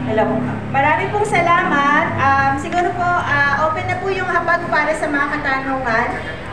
Hello. Maraming pong salamat. Siguro po, open na po yung hapag para sa mga katanungan.